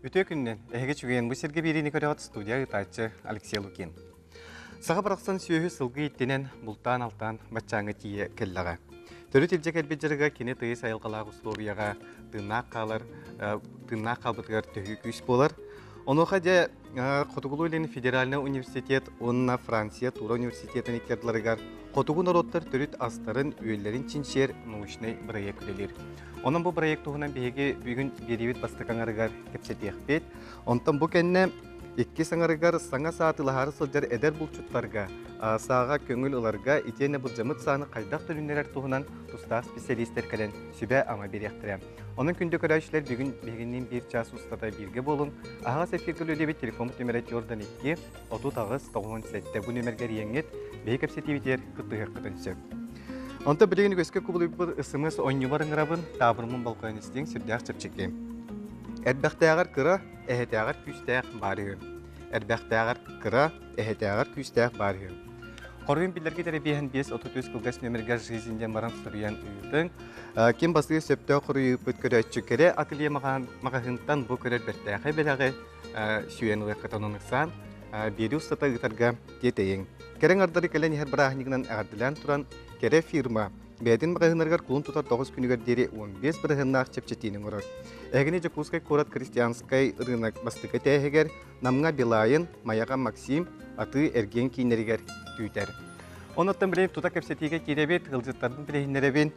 Бүтө күннен эһеге чүген бу серге биrini көрөт студия ытачы Алексей Лукин. Саха бараксан сүйөһү сылгы иттенен бултан алтан бачаңы тие келлага. Төрү тилже келбежерге кини тыйыс айылгалаак условияга тыннаак калар, тыннаак калбытыгар төһү күс болар. Оноха же Хотугулуйлен федеральный университет, онна Франция Тура университетин иктердиларыгар Хотугу народтар төрүт астарын үйлерин чиншер научный проект үлелер. Onun bu proyektuğundan bugün beribit bastıkanarıgar kepsetiyekbet. Ondan bu kenne iki sanarıgar sana saatılaharı sılcar eder bulçutlarga, sağa köngül olarga itene bu camıt sahanı kaydak türünler tuğunan tusta spesialistler kalen sübe ama beriyektirem. Onun kündü körayışlar bugünün bir ças ustada bilgi bolun. Ağa sefirgül ödebet telefon nümeret yordan 2 30 97 bu nümerger yenget beyi kepsetiyebiter kıttıgır kıtınsı. Онта билеген көскө кубулуйбур ысымыс ойнюбарын грабын табырмын балкон истин сүрдәк чепчекем. Эрбәхтәгәр кыра, эһетәгәр күстәк барыгы. Эрбәхтәгәр кыра, эһетәгәр күстәк барыгы. Корын биләргә дәрәбиһен 5-33 кылгас нөмергә жизнендә маран сөргән үтен. Кем басты сөптә кырыйып бүткәрәчү кере ателье магазинтан бу көрәт бертәгә беләгә сүйән вакытынныксан берү стата гитарга кетәйен. Керен ардары келен һәр брахнигнан ардылан туран кере фирма бәдин магазиннарга кулун тутар 9 күнүгөр дери 15 брахнак чепчетинин урар. Эгене Жакускай корат крестьянский рынок бастыка тәһегер намга Билайын, Маяга Максим аты эрген кинеригер түйтер. Онаттан билеп тута кепсетиге киребет гылжыттардын билехинеребин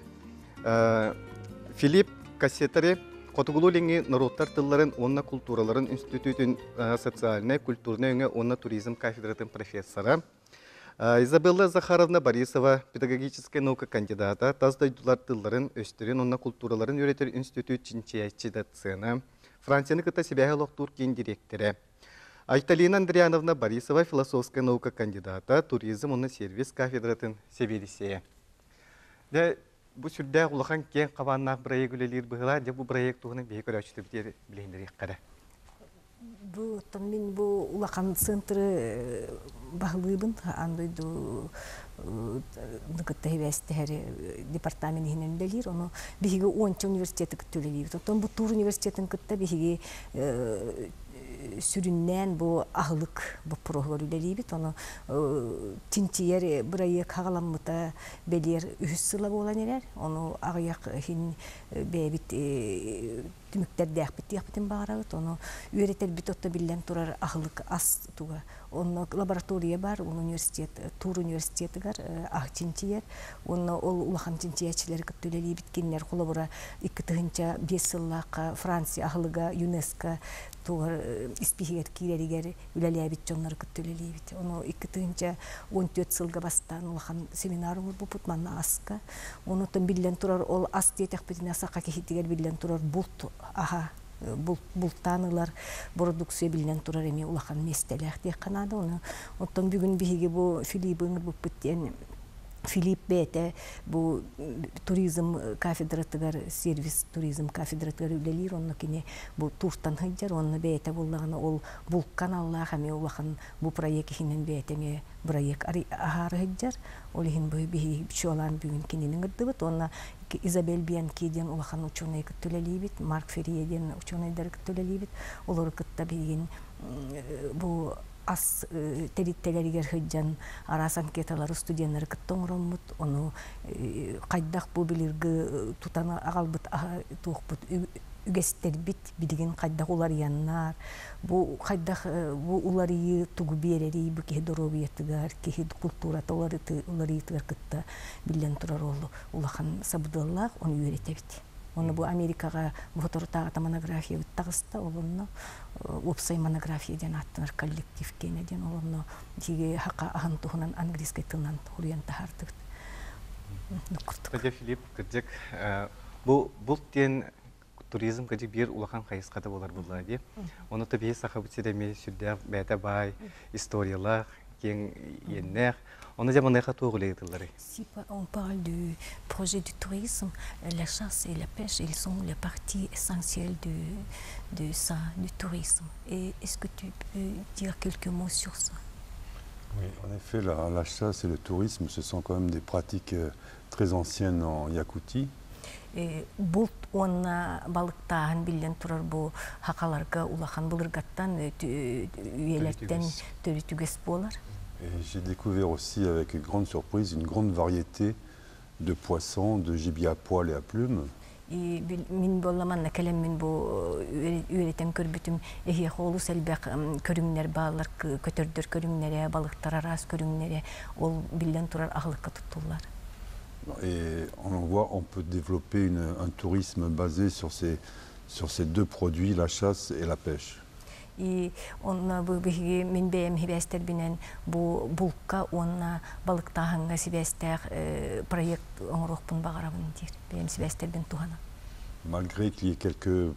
Филипп Кассетаре Хотугулуленги народтар тылларын, онна культураларын институтын социальный, культурный, онна туризм кафедратын профессора. Изабелла Захаровна Борисова, педагогическая наука кандидата, таздайдулар тылларын, өстөрен, онна культураларын өретер институт чинчиячи доцена. Францияны кыта себяхы лоқтур директоры. Айталина Андриановна Борисова, философская наука кандидата, туризм, онна сервис кафедратын себерисея. Bu sürde ulakan ken kavannak proyek ülelir bıhıla, de bu proyek tuğunun bir körüçtü bir bilindir yıkkara. Bu tamin bu ulakan sıntrı bağlıyım, andaydı nıkıtta hevesti her departamentinin delir, onu bir 10 üniversiteti kütülelir. Tam bu tur üniversitetin kütte bir sürünnen bu ahlık bu programlarıydı. Onu tintiyer buraya kağılanmıta belir ühüssüla olan neler. Onu ağayak hin bebit tümükler dehbit yaptım bağırağıt. Onu üretel bitotta bilen turar ahlık as tuğa. Onun laboratoriya var, onun üniversitet, tur üniversiteti var, ah tintiyer. Onu ulakan tintiyerçileri kütüleyi bitkinler kolabora iki tığınca 5 yıllık Fransa ahlıga UNESCO tuğar ispihiger kireriger üleleye bit jonları kütüleyi bit. Onu iki tığınca 14 yılga bastan ulakan seminarımız bu putmanna aska. Onu tam bilen turar ol as diye tekbetine saka kehitiger bilen turar bult aha bultanılar produksiya bilen turar emi ulakan mestelek diye kanada onu. Ondan bugün bihige bu Filip'in bu bitten Filip Bete bu turizm kafedratıgar servis turizm kafedratıgar ülelir onu kine bu turtan hıcar onu Bete bullağına ol bulkan Allah hemi ulakan bu proyek hinin Bete mi proyek ahar hıcar olihin bu bihi çolan bugün kininin gıdıbıt ona Isabel Bianchi-den ulakan uçunay kütülelibit Mark Ferrier-den uçunay der kütülelibit olur kıtta bilgin bu as teriteleriger hıcan arasan ketaları studiyanları kıttongromut onu kaydak bu bilirgi tutana ağalbıt tuğbut ügester bit bilgin kaydak ular yannar bu kaydak bu uları tuğu bereri bu ki dorobiyetigar ki kulturata uları yetigar kıtta bilen turar oldu ulakan sabudallah onu öğretebit. Onu bu Amerika'ya bu fotoğrafta monografiya bittağısta olunna upsay monografiyadan attılar kollektif keneden olunna ki haqa ahan tuhunan angriska tınan huriyan tahartık. Taca Filip kırcık bu bultien turizm kırcık bir ulakan kayıskada olar bullar diye. Onu tabi sahabıtı demi sürdü bete bay istoriyalar ken yenler. Si on parle du projet du tourisme, la chasse et la pêche, ils sont la partie essentielle de ça, du tourisme. Et est-ce que tu peux dire quelques mots sur ça? Oui, en effet, la chasse et le tourisme, ce sont quand même des pratiques très anciennes en Yakoutie. Булт онна балыктаһын билен турар бу хакаларга улахан булыргаттан үелеттен төрүтүгес болар. Et j'ai découvert aussi avec une grande surprise une grande variété de poissons, de gibier à poil et à plumes. Min bollamанна келем min bu üretен көрбүтүм эхе холу селбек көрүңнер баалар көтөрдөр көрүңнере балыктар арас көрүңнере ол билен турар агылыкка туттулар. Et on peut développer un tourisme basé sur ces deux produits, la chasse et la pêche. Онна бу биги мен бем хибестер бинен бу булка онна балыктаһынга сибестер проект оңрохпун багарабын дир. Бем сибестер бен тухана. Malgré qu'il y ait quelques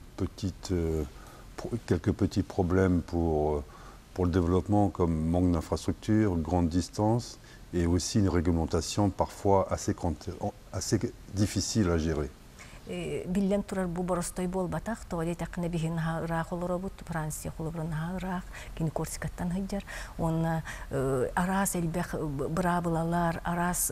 petits problèmes pour le développement comme manque d'infrastructures, grande distance et aussi une réglementation parfois assez difficile à gérer. Билен турар бу боростой болбатак, тоодей такына бихин хаырак олоробут, Франция холобран хаырак, кини Корсикаттан хайжар. Он арас элбек брабылалар, арас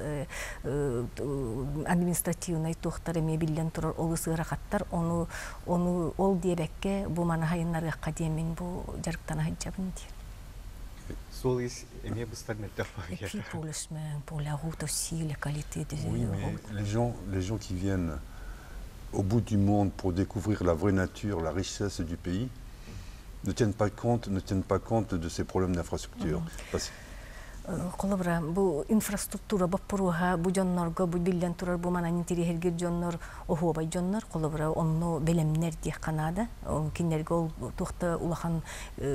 административный тохтар эме билен турар олысыра каттар, оны ол дебекке бу мана хайыннарга кадемин бу жарыктан хайжабын ди. Сол ис эме бустар меттер бар. Et puis pour le chemin, pour la route aussi, la qualité des Oui, mais les gens qui viennent au bout du monde pour découvrir la vraie nature, la richesse du pays, ne tiennent pas compte de ces problèmes d'infrastructure. Колобра бу инфраструктура баппуруха бу жоннорго бу билен турар бу мананин тирихергер жоннор охобай жоннор колобра онно белемнер ди канада кинерге ол тухта улахан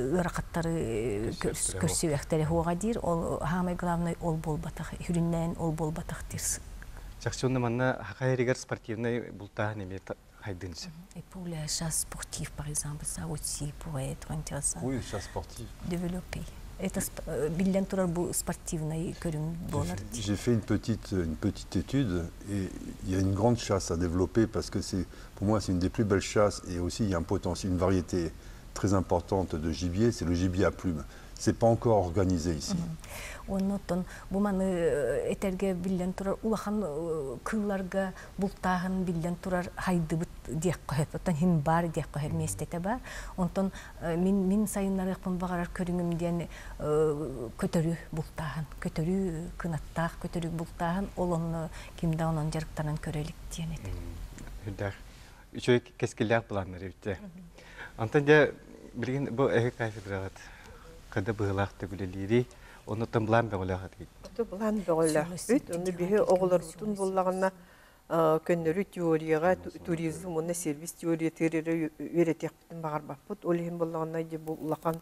ыракаттары көрсөбөктөр хуга дир ол хамай главный ол болбатак хүрүннен ол болбатак дирс. Чакчонна манна хакайригер спортивный булта неме хайдынсы. Et pour la chasse sportive par exemple, ça aussi pourrait être intéressant. Oui, chasse sportive. Développer. Это билен турар бу спортивный көрүм болар. J'ai fait une petite étude et il y a une grande chasse à développer parce que pour moi c'est une des plus belles chasses et aussi il y a un potentiel, une variété très importante de gibier, c'est le gibier à plumes. C'est pas encore organisé ici. Оннотон бу маны этерге билен турар улахан кылларга бултагын билен турар хайдыбыт диек коет. Оттон хим бар диек коет местете бар. Онтон мин сайыннарыкпын багарар көрүңүмден көтөрү бултагын, көтөрү кынаттак, көтөрү бултагын олонну кимде онон жарыктарынан көрөлүк диен эти. Хүддер. Үчөй кескилер планнар битте. Антон де билген бу кафедралат када быылак төгүлелери онотон план бөгөлөк дейт. План бөгөлөк. Бүт уну бихи оголорбутун буллагына көннөрү теорияга туризм, уна сервис теория терери үйрөтөкпүтүн багарбаппыт. Ол эми буллагына же бул улахан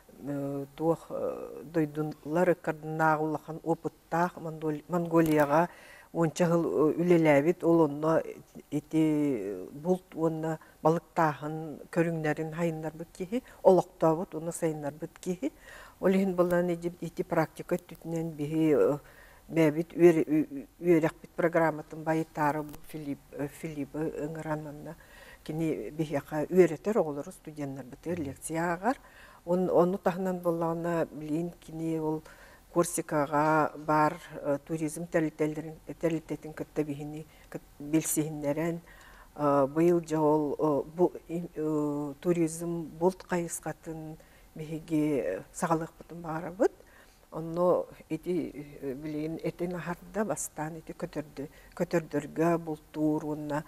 туох дойдунлар кардынагы улахан опыттак Монголияга онча жыл үлеләбит ол онно эти булт онна балыктагын көрүңнәрин хайыннар бит ки олоктабыт уну сайыннар бит ки ол ин буллан эти практика түтүнөн бихи бәбит үйрәк бит программатын байтары Филипп ыңыраннан кини бихига үйрәтер оглары студенттер бит лекциягар onu tahnan bulana bilin kini ol Korsika'ga bar turizm terlitetin katta bihini bilsihinleren bıyıl jol bu turizm bult kayıskatın bihigi sağlık butun barabıt onu eti bilin etin harda bastan eti kötürdürge bultur ona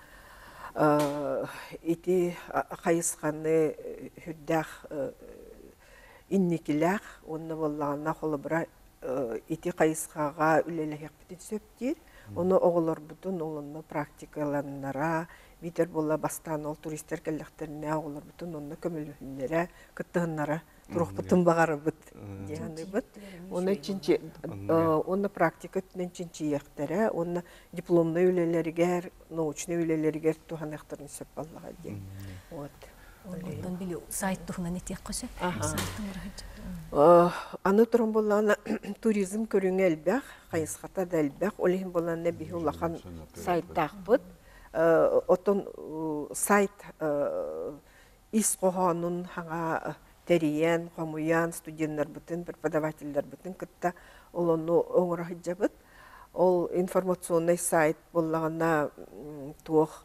eti kayıskanı hüddah инникилах онна боллагана холобра ити кайыскага үлелехек битин сөптир оны оголор бутун олонно практикаланнара битер болла бастан ол туристтер келлектерине оголор бутун онно көмөлүннере кыттыгыннара турук бутун багары бут дияны бут оны чинчи оны практика чинчи яктара оны дипломный үлелеригер научный үлелеригер туханактарын сөп баллага ди вот Ondan bile sayt tuhuna ne tiyakkoşa? Аны турун боллана туризм көрүңө элбек, кайыската да элбек, олехин боллана бихи улахан сайттак бут. Отон сайт ис кохонун хага териен, комуян, студенттер бутын, преподавательдер бутын кытта олону оңора хиджабыт. Ол информационный сайт боллагана туох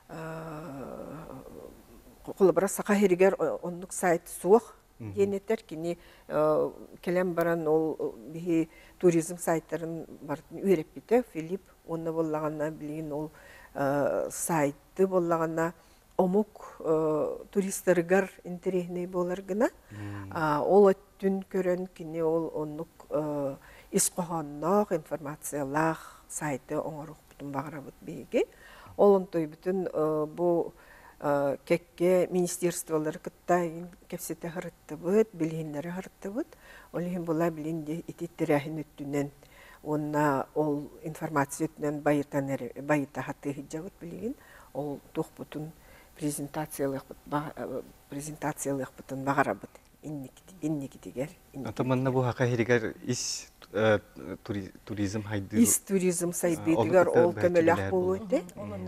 қолыбыра сақа херигер оннук сайт суох денеттер кини келем баран ол бихи туризм сайттарын бартын үйреппите Филипп онна боллаганна билин ол сайты боллаганна омук туристтарыгар интересный болар гына ол өттүн көрөн кини ол оннук исқохоннох информациялах сайты оңорук бутун багарабыт беги олонтой бүтүн бу кекке министерстволар кыттайын кепсете харыттыбыт билиннери харыттыбыт олихин була билинде ититтерахин өттүнен онна ол информация өттүнен байыта хаты хиджабыт билигин ол тух бутун презентациялык бутун багарабыт инникитигер Атаманна бу хака херигер ис туризм хайды. Ис туризм сайдыгар ол көмөлөк болуйты.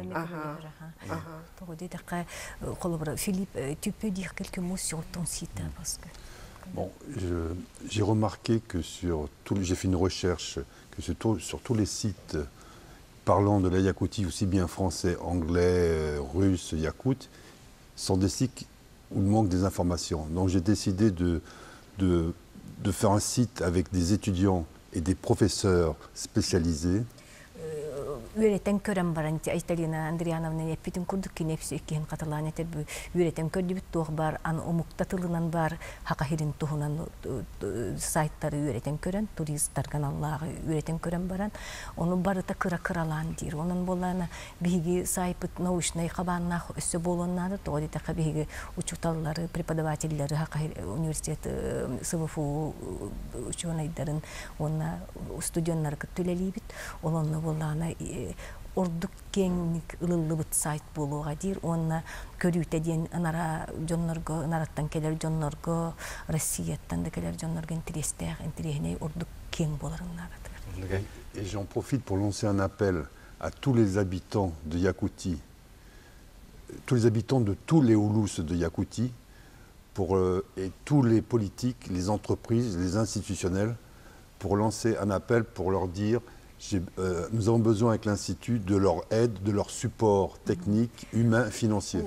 Philippe, tu peux dire quelques mots sur ton site parce que... Bon, j'ai remarqué que j'ai fait une recherche que sur tous les sites parlant de la Yakoutie, aussi bien français, anglais, russe, yakoute, sont des sites où il manque des informations. Donc j'ai décidé de faire un site avec des étudiants et des professeurs spécialisés. Üretен көрәм баранти Айталина Андриановна япитин курдук кинепси иккен катылан этер бу üretен көрдүбүт туг бар аны омукта тылынан бар хакахирин тухунан сайттары üretен көрөн туристтар каналлары üretен көрөн баран ону барыта кыралан дир онун болана биги сайпыт научный кабаннах өссө болоннады тоодите биги учуталлары преподавательдери хакахир университет СВФУ ученыйдарын онна студенттер күтүлелибит олонну болана ордук кеңник ылылыбыт сайт болууга дир онна көрүүтеден анара жоннорго анараттан келер жоннорго Россияттан да келер жоннорго интересне ордук кең боларыңнар. Et j'en profite pour lancer un appel à tous les habitants de Yakoutie, tous les habitants de tous les Oulous de Yakoutie, et tous les politiques, les entreprises, les institutionnels, pour lancer un appel pour leur dire nous avons besoin avec l'Institut de leur aide, de leur support technique, humain, financier.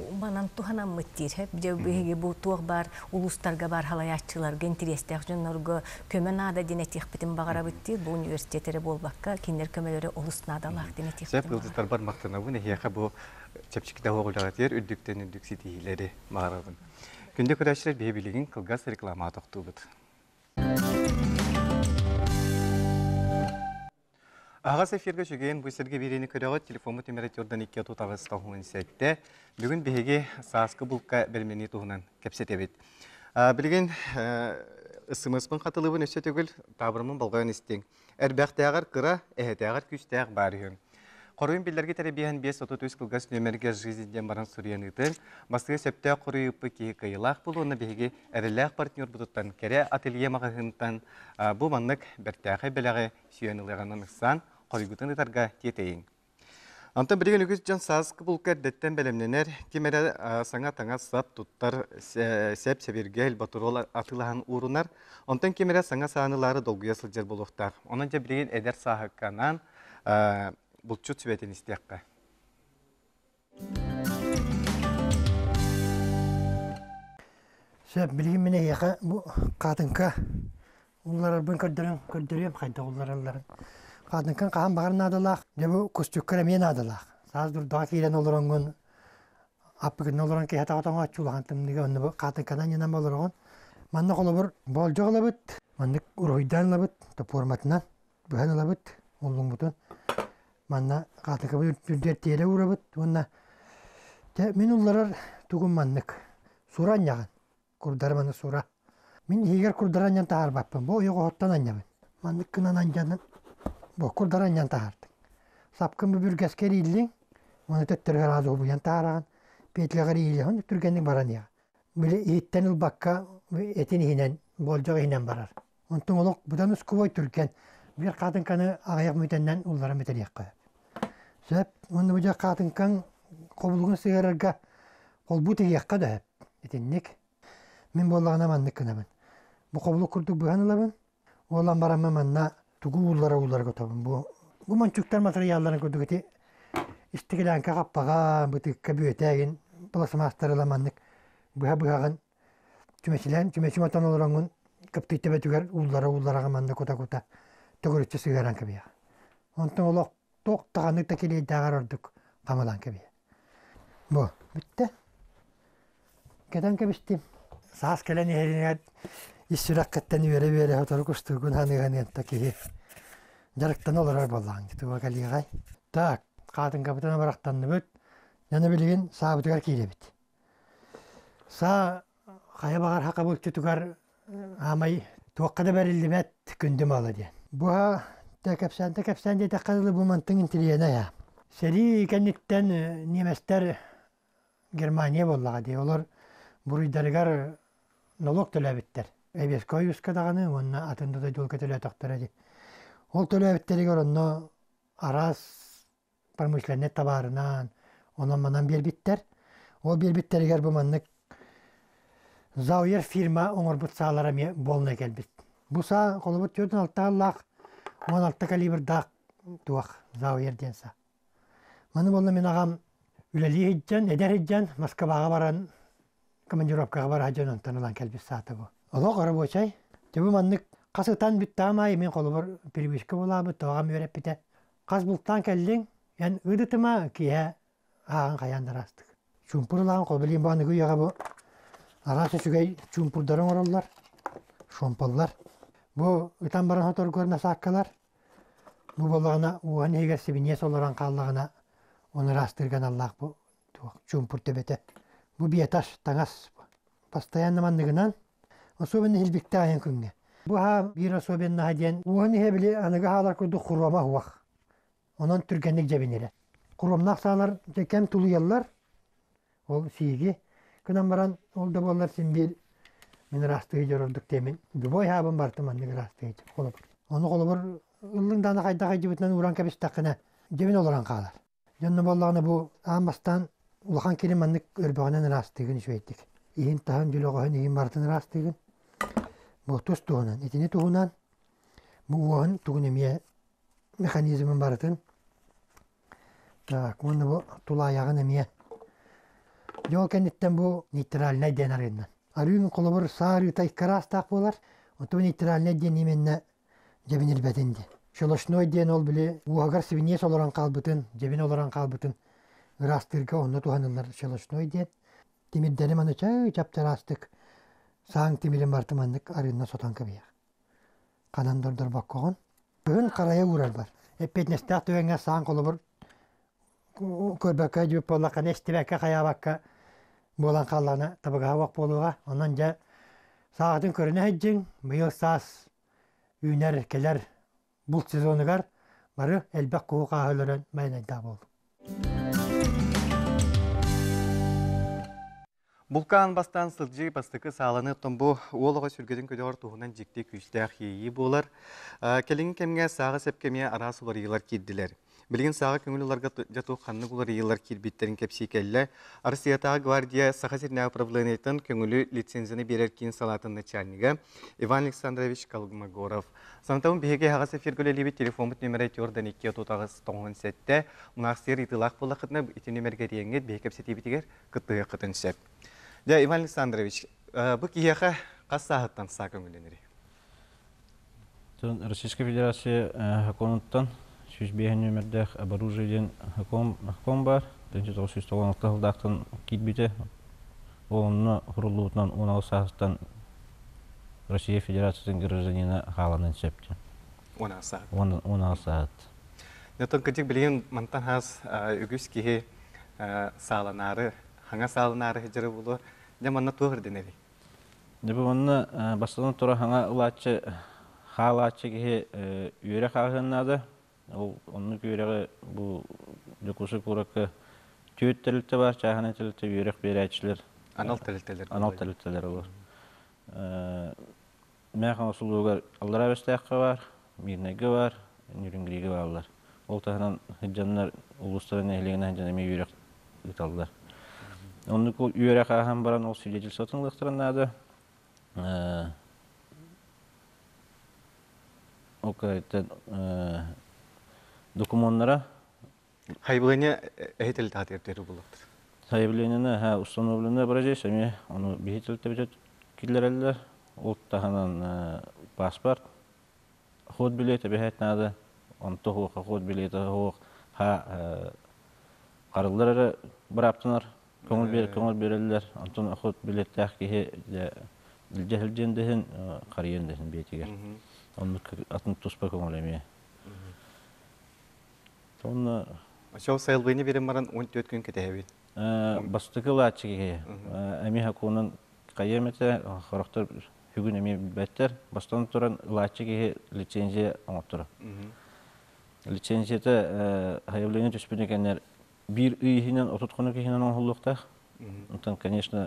Күнде көрәшілер бейбілігін қылғас реклама тоқту бұд. Ағас эфирге жүген бұйсырге берені көріғі телефон температурдан 2 тұтағыз тауғын сәтті. Бүгін бейге саасқы бұлқа бәрмені тұғынан кәпсет әбет. Білген ұсымыспын қатылыбын өсі төгіл табырымын болғайын істең. Әрбәқтәғар қыра, әхетәғар күштәғ барығын. Қорыйын білдерге тәребейін 5-33 қылғас нөмерге жизден баран сұриян ұтын. Басығы сөпті қорыйыпы кейі қиылақ бұл, оны бейге әріләқ партнер бұдыттан кәрі ателье мағығынтан бұл маңнық бәртәғі біләғі сүйеніліғанын ұқсан қорыйгүтін ұтарға тетейін. Антын бірген үгіз жан сазқы бұл кәрдеттен бәлемненер, кемері саңа таңа сап тұттар сәп-сәберге әлбатырол атылаған ұрынар, онтан кемері саңа сағанылары долгуя сылжар болуқтар. Онын жа бірген әдер сағыққанан бұлтчу түбәтен істеққа. Сөп білген мене еқа қатынқа олар арбын көрдірем қайда олар аларын. Қатынқан қаған бағарын адылақ, дебі көстүккірі мен адылақ. Саз дұрдаға кейлен олар оңын, аппығын оларын кей хатағатаңа атшулаған тымдығы онны қатынқадан енам олар оғын. Манны қолы бір болжы ғылабыт, манны ұройдан лабыт, топорматынан бұхан лабыт, олың бұтын. Манна қатынқа бұл үрдер теле ұрабыт, онна. Мен олар түгін маннық, сұран яған, күрдарманы сұра. Мен егер күрдаран ян тағар баппын, бұл ойығы хоттан анямын. Маннық кынан анjanын, бұл күрдаран ян тағардық. Сапқын бұл бүргәскер илдің, оны төттіргі разы бұл ян тағараған, петліғар иліғын түргендің баран яға. Бұл еттен ұлбаққа етін хинен, болжағы хинен барар. Онтың олық бұдан ұскывой түрген, бір қатынқаны ағаяқ мүтеннен ұллары мүтен еққа. Сөп, оны бұжа қатынқан қобылғын сығырырға қолбұты еққа да әп, етіннік. Мен болағына маннық кінамын. Бұл қобылы күрдік бұған ұлабын, олан барама манна түгі ұллара көтабын. Бұл манчуктар материалларын көрдік еті истигилянка каппага бытыкка бүетәгин буласамастырыламаннык быһаган чүмечимотон олороңун кыптыйтебетүгер уллара манды кута төгөрүччү сыгаран кебия онтон олох токтаганнык та келейдагар ордук камалан кебия бу бүтте кедан кебистим саас келен эринер иссураккаттан бере отор кустугун ханыган таки жарыктан олорар боллаң туга калигай так катын капитана барактанны бүт яна билген саабытыгар кийлебит са кая багар хака булчутугар амай туаккада берилдимет күндүм ала ден буга текепсен де таккадылы бумантын интилиена я сери кенниттен неместер Германия боллага ди олар буруйдарыгар налог төлөбүттер эбеской ускадаганы онна атында да жол көтөлө токтора ди ол төлөбүттеригер онно арас промышленный товарынан онан манан бербиттер ол бербиттеригер буманнык Зауер фирма оңорбут саалара ме болна келбит. Буса колобут жөрдөн алтааллах 16 калибрдак туак Зауер денса. Маны болна мен агам үлели хиджан, эдер хиджан Москвага баран командировкага бара хаджан онтанылан келбит сааты бу. Оло карабочай. Жебу маннык касытан бүттамай мен колобур перевишка болабы тоогам өрөп бите. Кас бултан келдиң, ян ыдытыма кие аган каяндарастык. Чумпурлаган колбелин баны күйяга бу. Арасы сүгей чумпурдарын ороллар, шомпаллар. Бу ытан баран хотор көрүнө саккалар. Бу болгана уан эгер сибине солоран каллагына оны растырган Аллах бу чумпур тебете. Бу биеташ таңас постоянно мандыгынан особенно хилбикте аян күнгө. Бу ха бир особенно хаден уан эбили аныга халар курду курама хуак. Онон түргенник жебинере. Куромнак саалар жекем тулуяллар. Ол сиги Кынан баран олда болар симбил мен растыгы жорордук темин. Дубой хабын бартыманнык растыгы колобур. Оны колобур ыллыңданы кайда жибитнен уран кебис такына жебин олоран калар. Жонно боллаганы бу амастан улахан келиманнык өрбөгөнөн растыгын шөйттик. Иин таан жөлөгөн иин бартын растыгын. Бу тус туунан, этини туунан бу уан тугунемие механизмын бартын. Так, оны бу тулаягын эмие Жол кенниттен бу нейтральный ден арыннан. Арыйын колобур сары тайкарастак болар. Оту нейтральный ден именне жебин илбетинди. Шолошной ден ол биле уагар сибине солоран калбытын, жебин олоран калбытын. Растырга онно туханылар шолошной ден. Тимиддери маны чаптарастык. Саң тимилин бартыманнык арынна сотан кабия. Канан дордор баккогон. Бүгүн карая урар бар. Эппетнестак түгенге саң колобур көрбөккө жүйүп боллакка нестибекке каябакка болан каллана табыга вак болууга онон жа саатын көрүнө хеджиң быйыл саас үйнер келер бул сезонугар бары элбек куука өлөрөн майнайда болду. Булкан бастан сылжы бастыкы сааланы томбу уолога сүргөдүн көдөгөр туһунан жикти күчтәк хии болар. Келин кемге сага сепкеме арасылар йылар киддилер. Билген сага көңүлләргә жату ханны булар йыллар кирбиттерин кепсикелле. Россиятагы гвардия сахасирне управлениятын көңүлү лицензияны берер кин салатын начальниги Иван Александрович Колмогоров. Сантаун беге хага сефиргөле либи телефон бут номер айтордан 2-97 мунастыр итылак булакытны ити номерге реңет бекеп сетибитигер кытты кытынсеп. Ja, Иван Александрович, бу кияха кассахаттан са көңүлөнүри. Российская Федерация хаконуттан сүзбеген номерде оборужиеден хакон бар. 1996 жылдактан китбите. Онны хурулуутан 16 сааттан Россия Федерациясынын гражданина халанын септи. 16 саат. Нетон кытык билген мантан хас үгүс кихи саланары Хаңа салынары хеджері болу, деманна туғыр денели. Дебі онны бастан тұра хаңа ұлатшы, халатшы кеге үйері қағынады. Онны көйрегі бұл жүкусі көрікі түйет тәлітті бар, чағаны тәлітті үйерек бері әтшілер. Анал тәліттелер. Анал тәліттелер олар. Мәқан осылуғар алдар әвестәқі бар, мирнегі бар, нүрінгірегі балылар. Ол тағынан хеджанлар ұлыстарын әйлігін хеджан әме үйерек ұталдар. Онны кол үйерек ағам баран ол свидетельство тыңлықтырынады. Ол кәреттен документара Хайбылыне әйтел татыртыры булыптыр. Заявлениені установлены бұражайс, әме оны бейітілді бітет келдерелер. Ол тағынан паспорт, ход билеті бәйт нады, онты хоқ, ход билеті хоқ, қарылары бір аптынар, көңіл берелер, онтын ход билеті әқкеге жәхілдендігін, қариендігін бейтігер. Оны атын тұспа көңіл әме. Шау сайылбыйны берем баран 14 күн кетәбейді. Бастықы латчыге, әме хақуынан қайеметі, қарақтар хүгін әме бәттер, бастан тұран латчыге лицензия аңаттыры. Лицензияты хайавлені түспін екенлер бір үйхінен, 30 күні кейхінен оңғылықтақ. Онтан, конечно,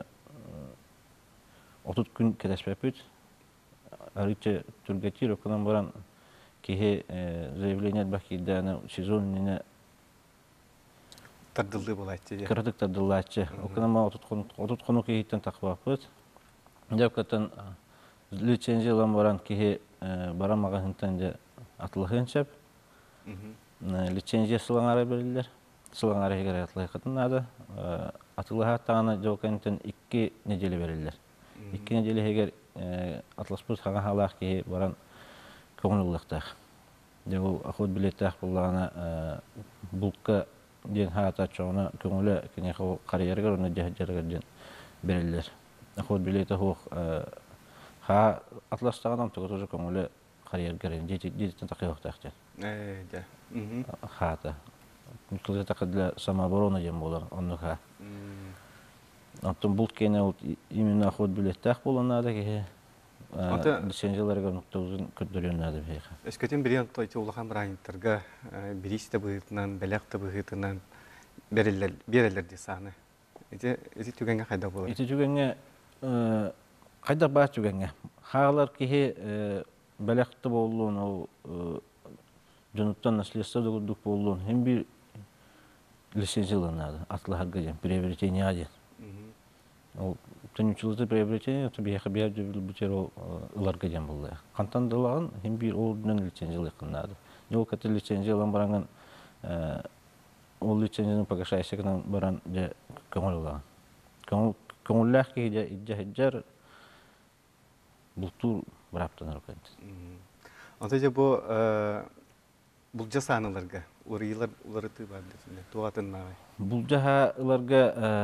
30 күн кәдәспәпіт. Арычы түргетир, оқынан баран кейхе заявлениет бақиданы сезонныны Тардылды болайты. Кырдык тардыллачы. Оқынан 30 күні кейхеттен тақпапыт. Дәпкаттан лицензиялан баран кейхе баран мағахынтан де атылығын шәп. Лицензия сылаңары берілдер. Сылаңары егер атылығы қытынады. Атылығы аттағаны жоқанытын 2 неделі берілдер. 2 неделі егер атласпыз қаға халақ кейі баран көңіліліктақ. Ол ақуд билеттақ болағына бұлққа ден хаата чоғына көңілі кенеқі қариергер, оны жәжергерден берілдер. Ақуд билетті хоқ атластағынан тұғыт өзі көңілі қариергерін жететтен тақиықтақтен. Хаата. Күлгі тақыдылы самооборона ден болар, оны ха. Антон бұл кені именно ақуд билеттақ боланады кеге. Лицензияларға нүктеузын күрдіренады бейқа. Өскөтен бірен тойты улахан бірайынтырға бірісті бұғытынан, бәләқті бұғытынан берелерді сағыны. Эти түгенге қайда болар? Эти түгенге қайда бар түгенге. Хағалар кеге бәләқті болуын, жүнуттан наследство дұғырдық болуын, hem bir лицензияланады. Атлығарға ден, приобретение аден. Төнүчілігі приобретение, бейхі бейді бүтер ұларға ден болды. Қантандылағын, hem bir ордынан лицензиялы қынады. Не ол кәті лицензиялан баранған, ол лицензияның пағашайсығынан баран көңіл олаған. Көңілләқ кейде иджа-иджар бұлтур бір аптанар көнді. Онда же бұл жасаныларға, олары тұбарды, туғатын мағай? Бұл жасаныларға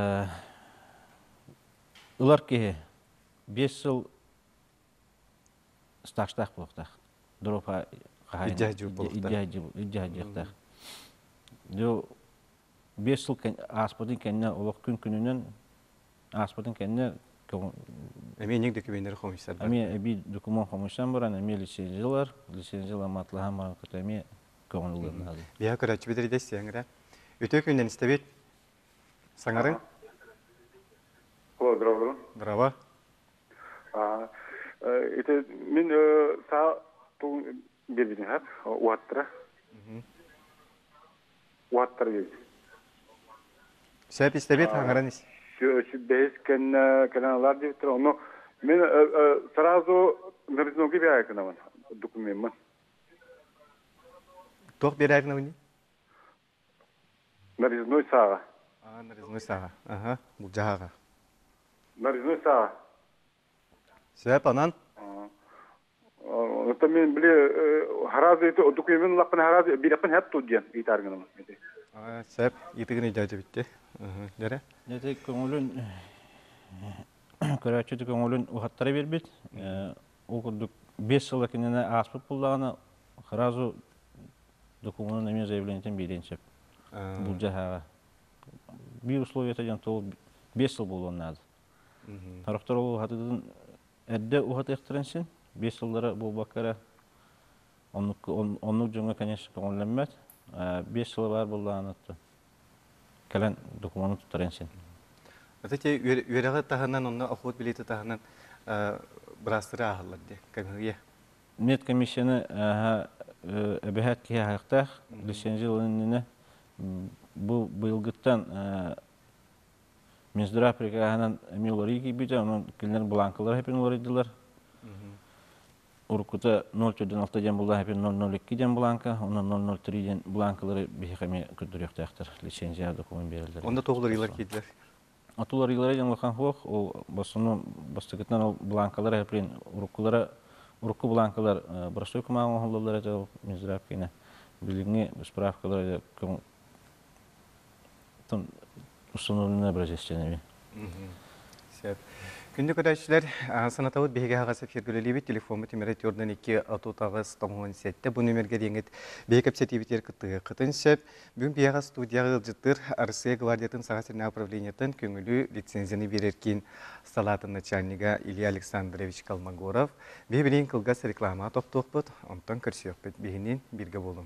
Улар кеге 5 жыл стаждақ болықтақ. Дропа қағайын. Иджа-иджақтақ. 5 жыл аспадың кәніне олық күн-күнінен аспадың кәніне Әме нең документері қомышсар бар? Әме әбей документ қомышсан баран, әме лицензиялар матылаған баран күті әме көңілдерін. Бия көрәтші бедері дәсті әңірі. Өте күннен істебет саңарың? Здорово. Здорово. Это мен са ту бердин хат, уаттра. Уаттра бер. Сөп истебет хаңараныз? Бейс каналар деп тұр. Но мен сразу нарезноги бер документман. Тоқ берәйін өне? Нарезной саға. Нарезной саға. Бұл жағаға. Нарезной саға. Сөп анан? Это мен біле харазы документ лақпын харазы бірақпын хәп тұдден итарғынымын. Сөп, етігін үйдәді бітті. Дәрі? Дәді көңілін, көрәтшіді көңілін ұғаттары бербет. Ол күрдік 5 жыл әкеніне аспып болдағына харазы документін әме заявлениетен бейденшеп. Бұл жағаға. Bir условията ден тұл 5 жыл болуын нады. Тарықтар ол ғатыдың әдді ұғат әқтірінсін. 5 жылдары бұл баққара онлық жоңға, конечно, көңілінмәд. 5 жылы бар болдаған атты. Кәлін документін тұттарынсен. Өтеке өреғі тағынан, онны оқуыт білеті тағынан бірастыры ағылады, кәміғе? Мед комиссияны әбәхәт кеге аяқтақ, лицензияланына бұл бұйылғыттан Минздрав прикағынан әме олар егі бейді, оның келінер бланкалар әпен олар еділер. уркута 0.6 ден була, хепен 0.02 ден буланка, онан 0.03 ден буланкалары бихеме күддүрөктәктер лицензия документ берилдер. Онда тоғылар илар кейділер. Атулар илары жаңлақан хуақ, ол басыны бастықытынан ол буланкалары хепен урку буланкалар простой кумагын оғылылар әді ол мезрап кейіне билігіне справкалар әді ұсынылына бір жестенеме. Күнді көдәшілер, санатауыт бейге ағасы фергілі телефоны темірет өрден 2 атутағы стамуын сәтті. Бұл нөмерге деңгет бейкіп сәтебетер күттігі қытын сөп. Бүгін бейға студияғы жылжыттыр Арсия гвардиятын сағасырына управлениятын көңілі лицензияны береркен салатын начальнига Илья Александрович Калмагоров. Бейбілен қылғас реклама тоқтуқ бұд, онтан көрсек бұд бейінен бірге болым.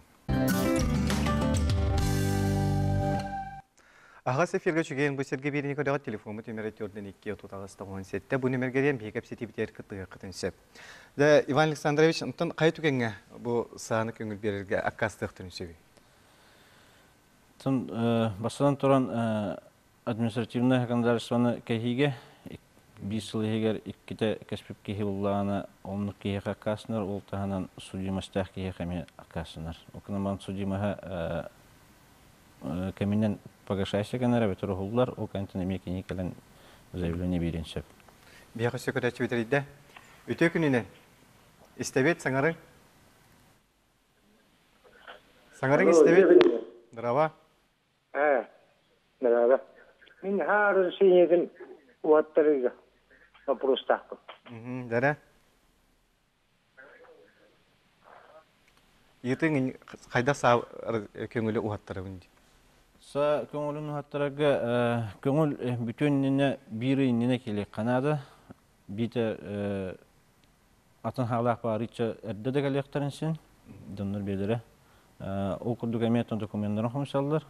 Ағасы ферге жүген бұсерге беріне көдіға телефоны төмірет өрден 2 отутағы стағуын сетті. Бұл нөмергеден бейкеп сеті бітер күттігі қытын сөп. Иван Александрович, ұнтын қай түгенге бұл сағаны көңіл берерге аққастық түрін сөбей? Басыдан тұран административный законодательствоны кәйхеге 5 жыл егер 2 кәспіп кейхе болағына омнық кейхе аққасынар, ол тағынан судимастақ кейхе қәме аққасынар. Оқынаман судимаға кәменен погашайся генера бетер олар, ол кәнтін емекені кәлін заявление береншіп. Бияғы сөкір әчі бетерейді. Өте күнінен, істебет саңарың? Саңарың істебет? Дырава? Дырава. Мен ғары сенетін уаттарыға вопрос тақпы. Дәрі? Етің қайда сау көңілі уаттары бұнды? Са көңілін ұғаттырағы көңіл бүтініне бірі нені келек қанады. Біті атын ғалақ барыча әрді де кәлектарынсын, дұныр бедірі. Ол күрдік әметтің документтарын қомшалылар,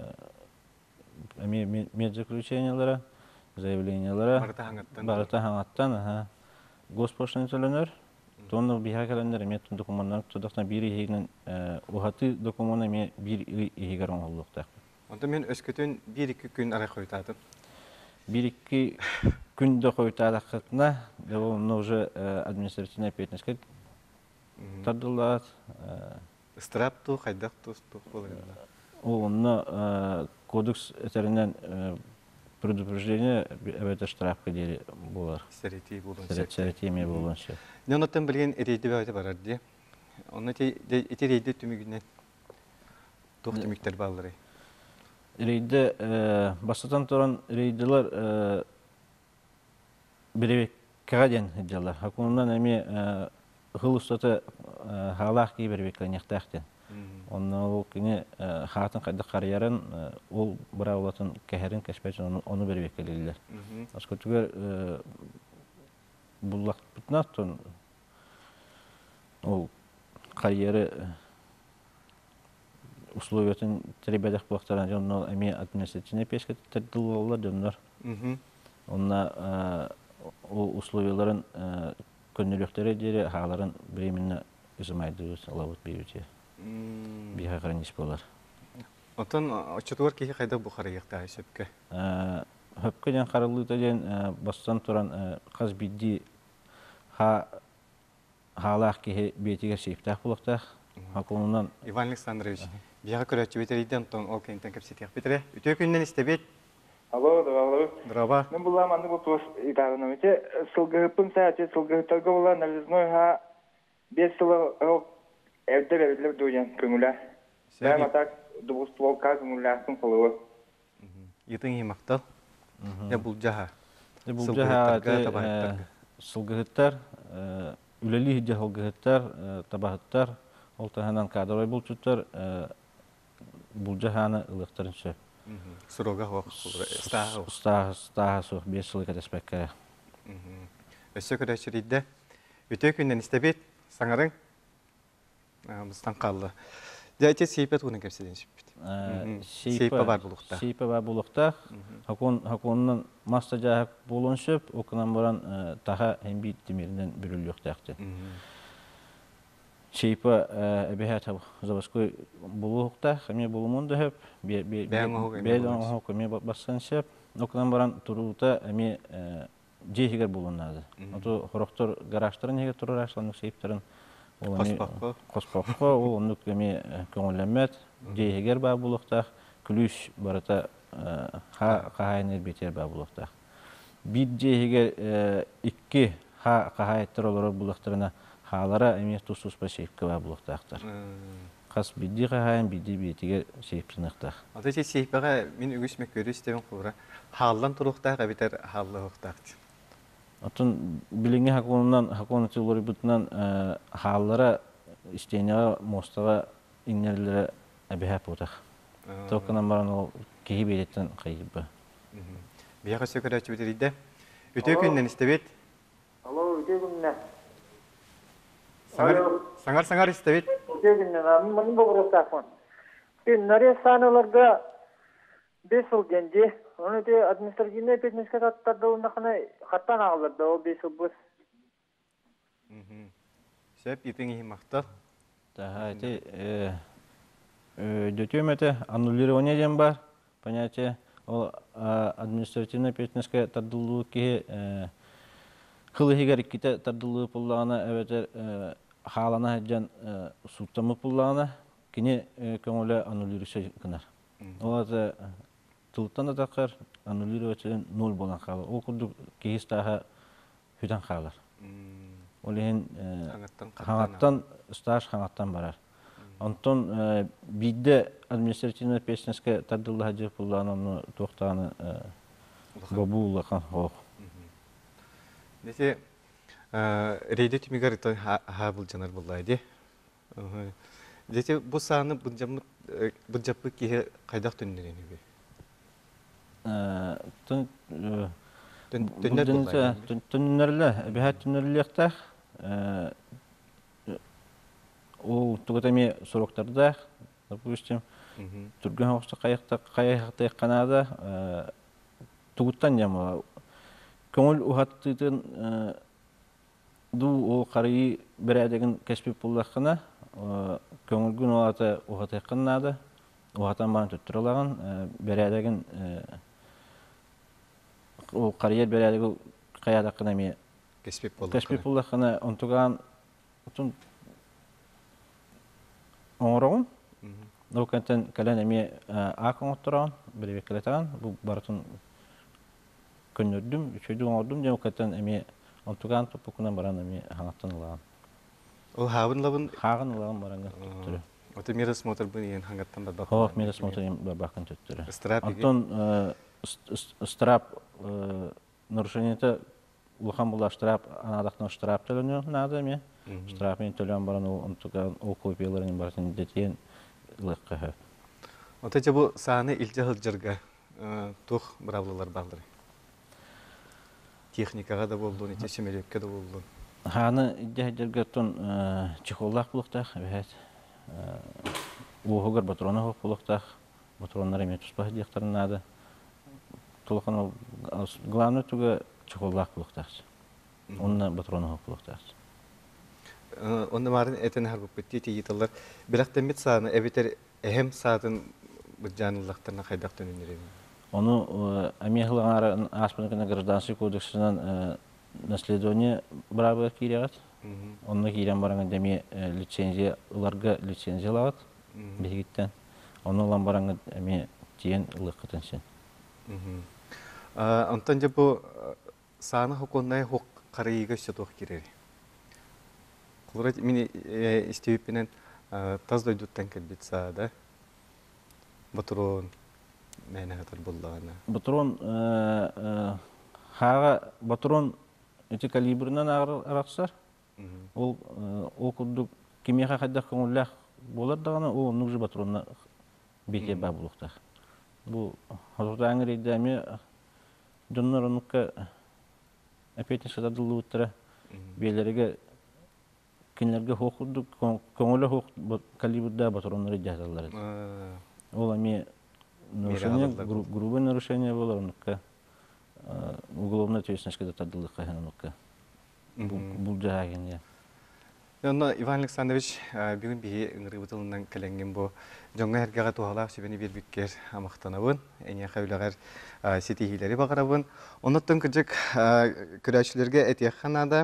медзаключениялары, заявлениялары, барыта хаңаттан, госпошын төлінер. Тоны биха кәлендер әметтің документтарын тұдықтан бірі егінен ұғаты документына бір егер оңғылықтақ. Онда мен өскөтін 1-2 күн ара қойтадым. 1-2 күнді қойтадық қытына, оны уже административный ответственность тардылат. Истырап тұ, қайдақ тұ болғанда? Оны кодекс әтерінен предупреждение әбәті штрафқа дейі болар. Сәретей болғанша. Сәретей ме болғанша. Не онаттан білген әрейді бәуді барарды. Оны етерейді түмігінен тоқ түміктер балырай. Рейді, басытан тұран рейділер біревек кәғаден еділер. Хакунынан әме ғыл ұстаты ғалақ кей біревек кәнектәқтен. Оны ол кені қатын қайды қариярын, ол бұра олатын кәхерін кәшпәйтін оны біревек кәлелілер. Аскөтігер бұллақ бұтынақтын ол қарияры условиятын теребедек бұлақтарына жоннол әме административный пешке тәрділ олар жоннор. Онна ол условияларын көннеліктері дере ғаларын временно үзімайды алауыт беруте. Биға ғаранеш болар. Отын очытуар кейі қайда бұқары еқті сөпке? Хөпке ден қарылыта ден бастан тұран қаз бидді ғалақ кейі бетігер шейптақ бұлақтақ. Иван Александрович, бияға көрәтші бетерейден тұн ол кәйінтен көпсетек бетере. Үтө күннен істебет? Алло, алло. Дрова. Мен бұлам анды бұл туыс итағыным өте. Сылғығыппын сәте, сылғығыттарға бұла нәрізной ға 5 сылы әвді бәбідлер дойын көңілі. Бәм атақ дұғыз туалқа көңілі қылығы. Етің емақтал? Бұл жаға? Бұл жаға сылғығыттар, үлелі хидде сылғығыттар, табағыттар, ол тағынан кадровай бұл түттер, бұл жағаны ұлықтарын сөп. Сұрога хоқ, стағы? Стағы соқ, 5 жылы кәдеспәккәрі. Өсі көрәшірейді. Өте күннен істебет, саңарың? Мұстан қалды. Дәйте сейпет оның кәпседен сөппет? Сейпе бар бұлықта. Сейпе бар бұлықта. Хаконның маста жағық болуын сөп, оқынан баран таға әмбейт демерінен бүрілі өқтәқті. Сейпе әбәхәт заводской бұлықта, қаме болуын да хөп, бәйін оғы көме басқан сөп. Оқынан баран тұруыта әме жейгер болунады. Ото хорохтор гаражтарын егер турар ашланып сейптерин коспокко ол онук эми көңүллөнмөт жейгер ба булуктак күлүш барата хахайнер бетер ба булуктак. Бир жейгер икки хахайттар олор булуктарына халара эми тусус ба сейпке ба булуктактар. Қас бидді қағайын бидді бетіге сейіпсінықтақ. Ата сейіпеға мен үгісмек көрі істеген құлыра. Халдан тұруқтақ, әбетер халлы ұқтақ. Атын біліңе хақуынаты олары бұтынан халлара істейінеға мостаға иннерлері әбіхәп отақ. Тоқынан баран ол кейі бейдеттен қайып ба. Бияға сөкір әчі бітер еді. Өте күннен істебет? Алло, өте күннен. Саңар істебет? Дегеннен амын болғырыстақпын. Мен нарезсаныларға 5 жыл денде. Оны де административный петнеске таттарды ондақына қаттан ағылырды, ол 5 жыл бұз. Сөп, ертің ехім ақтал? Таға, дөте өметі аннулирование ден бар. Понятие, ол административный петнеске тардылығы кейі қылы егер кете тардылығы пұллағына әветер халана жан суттамы пуллана кине көңөлө аннулируйса кынар. Олар тылттан да такыр аннулируйса 0 болан калар. Ол курдук кейистага хүтан калар. Ол ен хаңаттан стаж хаңаттан барар. Онтон бидде административный печнеске тардылы хаджы пуллана оны тоқтаны бабулақан хоқ. Десе рейде түмегер хабыл жанар боллайды. Десе бұл саны бұнжапы кейі қайдақ түндерені бе? Түннерлі, әбіхәт түннерлі ектақ. Ол тұғытаме сұрақтардақ, допустим, түрген хоқсы қаяқты еққанада тұғыттан жамы. Көңіл ұғаттыдың ол қарайы бір әдеген кәспеп болдаққына, көңілгін олаты ұғат еққынады, ұғатан баған түттірілаған, бір әдеген ол қарайыр бір әдегі қаядаққына ме кәспеп болдаққына, онтуған оңырауын, ол кәнттен кәлен әме ақын оттырауын, бір бек кәлетаған, бұл барытын көннөрдім, үшөйді оңырдым, және ол кәнттен әме Онтуған топпукунан баран әме хаңаттан ұлаған. Ол хағын лабын? Хағын ұлаған баранға түттірі. Оты меросмотр бұл ең хаңаттан да бақын? Хоқ, меросмотр ең бақын түттірі. Антон страп нарушениеті ұлған бұла штраф, анадақтан штраф төлінеу нады әме. Штрафын төлен баран ол копияларын баратын детейін ұлыққа хөп. Оты же бұл саны илчі ғылжырға тұқ бұравлылар бағдыры? Техникаға да болды, нете сөмелепке да болды. Ханы идея тон чехоллах бұлықтақ, әбәт. Оғығыр батрона хоқ бұлықтақ, батронлар әме тұспақ дияқтарын ады. Толыққан главный түгі чехоллах бұлықтақ. Онына батрона хоқ бұлықтақ. Онда марын әтін әрбіп бітті етелер. Бірақтен бет сағыны әбетер әхем сағын бұл жанылықтарына қайдақ төнінереді. Оны амехлыган аспанкына гражданский кодексынан наследование бравы кирегат. Онны кирен бараңа деме лицензия уларга лицензия лагат бегиттен. Оны улан бараңа эме тиен ылыккытын сен. Антон же бу саны хоконнай хок карыйга сөтөк кирери. Кулрат мини истебипенен таз дойдуттан келбит саада. Батурон мәнәһәтер буллана. Батурон хага батурон эти калибрынан араксар. Ол курдук кимияга хадда көңүлләх болар дагана ол нужы батуронна бете ба булуктак. Бу хозурдан рейдәме доннорунка опять шадылуттыра белерге кинлерге хокурдук көңүлө хок калибрда батуроннары жазалар. Ол ами нарушение, грубое нарушение было, онка уголовная ответственность, когда тадылы каханука. Булдагин я. Онно Иван Александрович бүгін бейі үңірі бұтылынан кәленген бұл жоңға әргеға туғалақ сөбені бір бүккер амақтанабын, әне қәуліғар сетихилері бағарабын. Оннаттың күржік күрәшілерге әтек қанада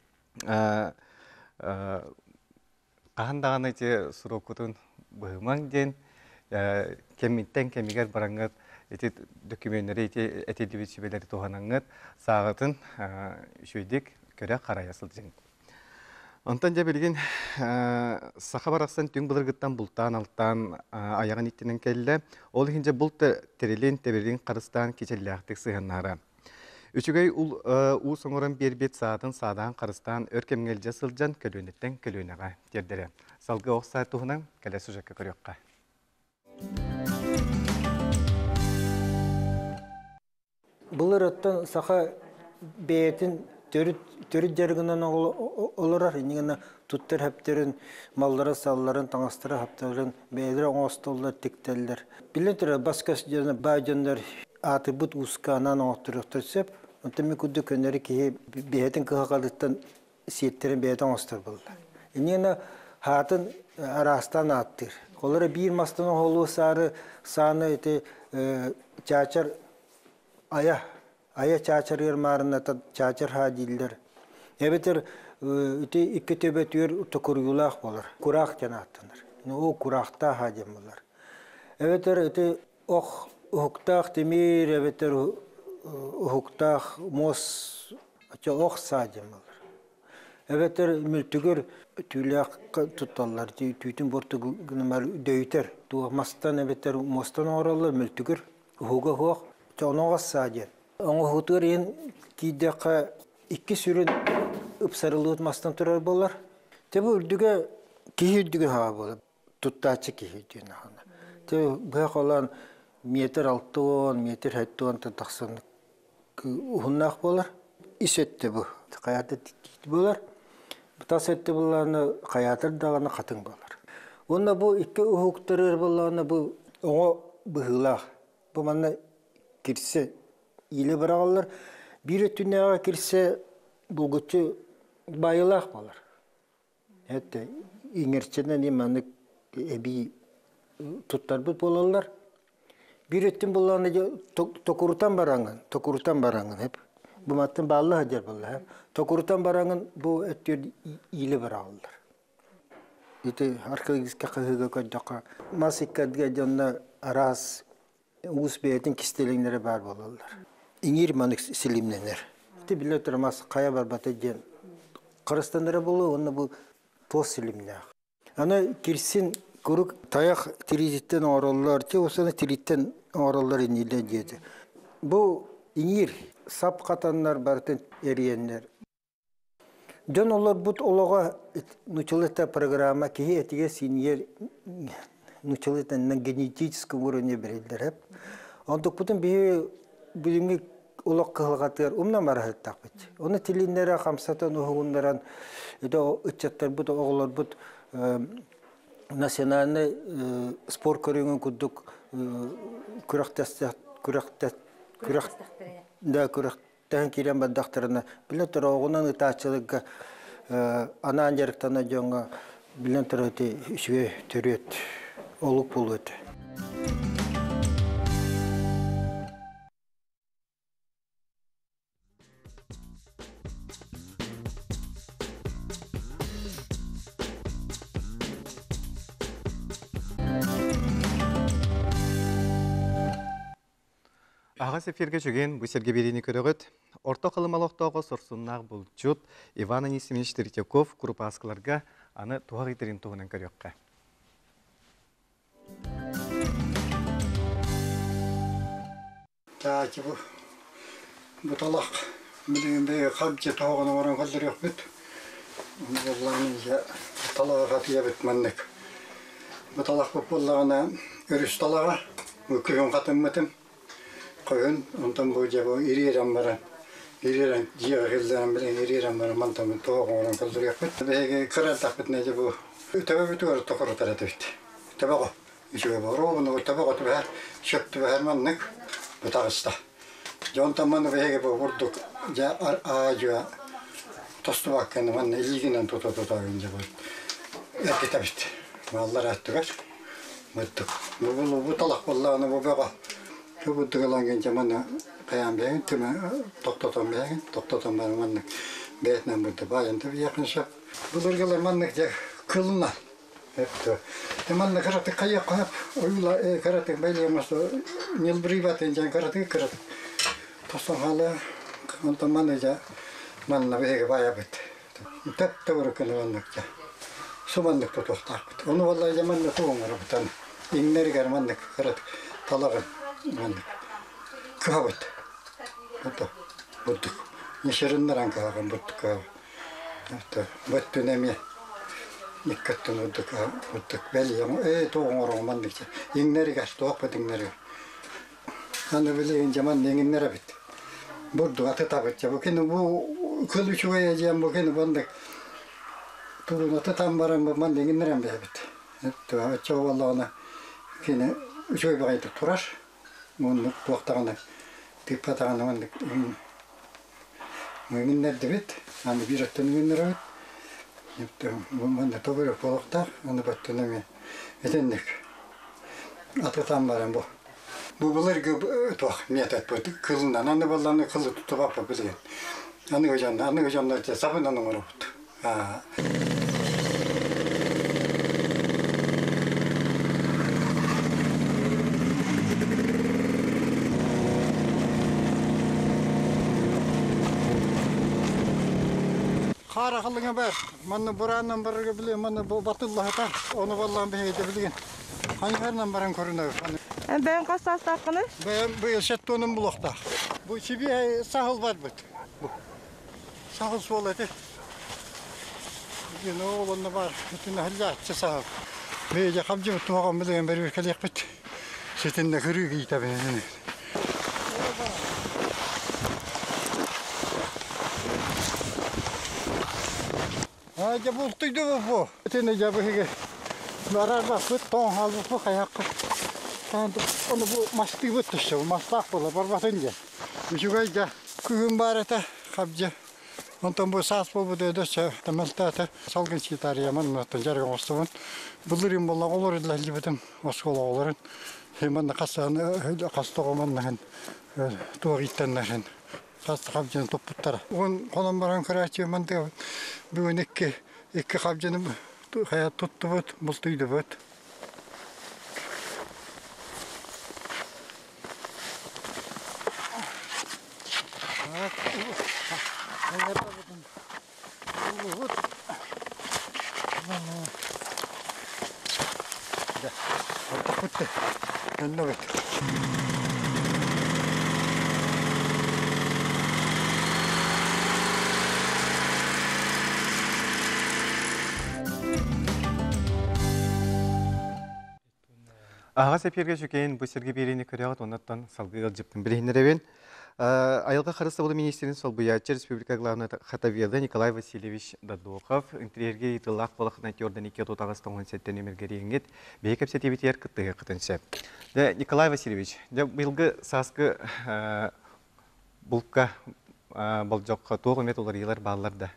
қағандағаны те сұрокутын бұғымаң ден, кеммиттен кеммигер бараңғат эти документтері әтелдебет сөбелері туғанаңғат сағытын шөйдік көрі қараясыл жен. Онтан жа білген сақа барақсан түн бұлырғыттан бұлттан алтан аяғын иттінен кәлі. Ол хинже бұлты терелен теберден қарыстан кечелләқтік сығыннары. Үшігей ұл соңырын бербет саатын садан қарыстан өркемгел жасылжан көлөнеттен көлөнеға дердері. Салғы оқса тұғынан кәлі сұжаққа көріққа. Бұлыр оттан сақа бейетін төрүт жаргынан оларар, инегена туттар хаптерин, маллары салларын, таңастары хаптарын, бәйлері оңастолар, тектелдер. Билетері басқас жана бәжандар аты бұт ұсканан оңастырықтыр сеп, онтан мен күдді көнері кейі бәйтін кығақалықтан сеттерін бәйтін оңастыр болды. Инегена хатын арастан аттыр. Олары бір мастының олу саны чачар Ая чачар ермарына чачар хадилдер. Эбетер икки төбөтүр токургулах болар. Курах жанаттаныр. О курахта хадим болар. Эбетер ох ухуктах темир, эбетер ухуктах мос ох садим болар. Эбетер мүлтүгөр түлак тутталлар, түтүн бортугунумар дөйтер. Тугмастан эбетер мостан ораллар мүлтүгөр ухуга хох чонога садим. Оңы хутыр ен кейдеқі 2 сүрін ұпсарылы ұтмастан тұрар болар. Тебі үрдіге кейі үрдіге хаға болар. Тұттачы кейі үрдіге хана. Тебі бұға қолан метр 6-10, метр 7-10 тақсан ұғыннақ болар. Ис өтті бұл. Қаятыр дейті болар. Бұтас өтті боларыны қаятыр дағаны қатың болар. Онда бұл 2 ұғықтырыр боларыны бұл оңы бұғылақ. Бұл маңна кірсе Илі барағалар, бір түнеға кірсе бұлғытшы байылақ болар. Әтті, еңерченен еманы әбі тұттар бұд болалар. Бір өттін болағаны токурутан бараңын, бұматтың балы хадер болар. Токурутан бараңын бұл әттер илі барағалар. Әтті, арқылығызға қығыға көддіға. Масиккадға жонна араз ұғыз бәйетін кістеліңдері бар болалар. Иңер манық сілімненер. Білі тұрмас қая бар баты жен. Қырыстандары болу, оны бұл тос сілімнеғ. Ана керсін көрік таяқ терезеттен оралылар, осыны тереттен оралылар енелі деді. Бұл иңер сап қатанлар бартын әрейенлер. Жон олар бұд олаға нұчылыта программа кейі әтіге сенер нұчылытаннан генетический уровне берелдер. Ондық бұтын Бүгінгі олақ қылғатығар ұмна марахет тақпет. Оны телинлері қамсатан ұғындаран, үтчаттар бұд, оғылар бұд, национальный спорт көріңін күдік күрақтан керен баддақтарына. Білін тұры оғынан ұтачылығы ана анжарықтана жоңға білін тұры үшіге түрет, олық бұл өті. Ағас эфирге жүген бұсерге берені көрігіт. Орта қылымалықтағы сұрсыннақ бұл жүт Иван Анисимович Третьяков күріпасқыларға аны туғақ етерін туғынан көріққа. Тәки бұталақ білігін бейі қабже тауғаны орын қалдыр еқ бүт. Бұлағының бұталаға қатия бүт мәннік. Бұталақ бұл бұлағына өріс талаға өкіген қатын мүтім. Қойын, онтан бұл жабы иререн бара. Иререн жиға келдерін білен иререн бара мантамын тоғын орын қалдыр еқ бүт. Бәйге қыраттақ бүтіне жабы өтөбі бүті өрі тоқыры тараты бүт. Төбәғо. Үшіге бұл ровыны төбәғо төбәғар шөпті бәғар мәннік бұтағыста. Жонтан мәні бәйге бұл ұрдық ажуа тостубакканы манна илигинен тутагын деп эркетебит. Маллар аттыгар. Мыттык. Бу талак боллаганы бу бага. Көбүдүгөлөнгөн жамана каямбеген тиме токтотон манна бетнен буту байынты якынша. Буларгалар манна кылына. Это манна караты кая кап ойла караты байлемас нилбриватен жан караты караты. Тосongala онтон манна беге баябыт. Тэттөрөкөн манна. Сумандык тотоктак. Оны валлай жаманна туңарабытан. Иңнергер манна караты талагын манна. Кабыт. Это буттук. Нишериннеран каган буттук. Это буттунеме. Никкаттын буттук белиям тоңорон манна. Иңнергер тоқпыт иңнергер. Аны билеген жаман иңнере бит. Бурду ататабыт. Букени бу кылычуга жам букени бандык. Туруна татам барам манна иңнерем бит. Это чаваллана. Кene üçoy bagaytıp turaş. Onu toktağına tipatağına mandık. Müminler de bit. Hani bir attın müminler bit. Yaptım. Bu da tobere polokta. Onu battığına mı? Etendik. Atatam barım bu. Bu bular gibi toh niyetet bu. Kılından. Anne ballarını kılı tutup apla bilin. Anne hocamlar da sabından numara oldu. Kara kılına ber. Manna burandan barıga bileyim. Manna bu Batullah atan. Onu vallahi beyde bilgin. Hani herden baran korunur. Ben kaç saat tapkını? Ben bu yıl şettonun bulukta. Bu çibi sahıl var bu. Sahıl sualadı. Yine oğlunda var. Bütün hallatçı sahıl. Beyce kapcı tuğam bileyim. Bir kalyak bit. Şetinde kırığı giy tabi. Ya bultuydu bu. Ötene ya bu hege. Barar bak bu ton hal bu kayak. Onu bu masti bu tuşu. Mastak bola barbatınca. Şu gayda kuyun barata kapcı. Ondan bu sas bu da da temelta salgın çıtar yaman natan jargon ostun. Bulurum bolla olur ediler gibidim. Oskola olurun. Hemen de kasanı kastoğuman nahan. Tuğitten nahan. Kastı kapcının toputlara. On kolon baran kıraçı man da bu iki kapcının hayat tuttu bu mustuydu bu. Ağa seferge şükeyin bu sergi birini körüyağıt onattan salgıgal jıptın bilhinlerevен. Айылға қарысы бұл министрінің сол бұйатчы Республика главный хатавияда Николай Васильевич Дадухов интерьерге итылақ болықына терден еке тотағыстың 17-тен өміргереңет бейік әпсетебетер күттігі қытыншы. Николай Васильевич, бұйылғы сасқы бұлыққа бұл жоққа тоғы мет олар елар бағыларда?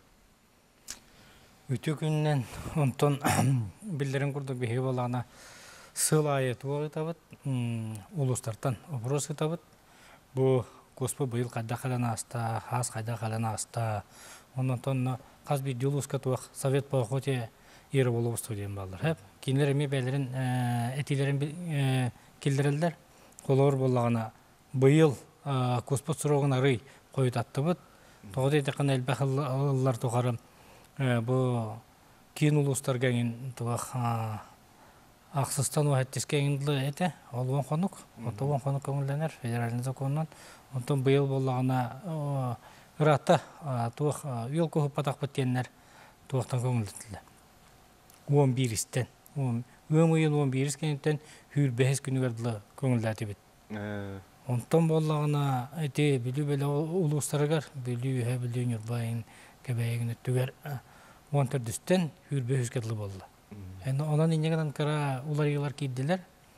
Үті күннен онтон білдерін күрді бейі болағына сыл айет оғы табыт, ұлыстартан обросы табыт. Бұл Госпо быйыл кайда калана аста, хас кайда калана аста. Ондан тонна каз бир жолуска туак совет по охоте ир болуп студент балдар. Кинлер эми белерин этилерин килдирилдер. Колор боллагана быйыл Госпо сурогуна рый коюп аттыбыт. Тогда декан элбахыллар тугарым. Бу кин улустар геңин туак Ақсыстан уәттескеңінді әті, ол оң қонық. Оты оң қонық көңілденер, федералин законынан. Онтын бұйыл болағына ұраты туық үйел көңіп батақ біткенлер туықтан көңілдетілді. 11 істен. Өң үйін 11 іскенеттен үйір 5 күні көрділі көңілдәті бет. Онтын болағына әте білі ұлыстарығар, білі үйе білі үнірбайын кәбәйігін өттігер 14 үстен үйір 5 көділі болды. Онан инегенен кара уларыйлар кийдилер.